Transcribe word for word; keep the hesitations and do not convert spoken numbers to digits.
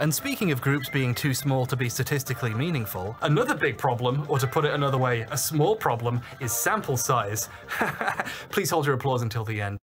And speaking of groups being too small to be statistically meaningful, another big problem, or to put it another way, a small problem, is sample size. Please hold your applause until the end.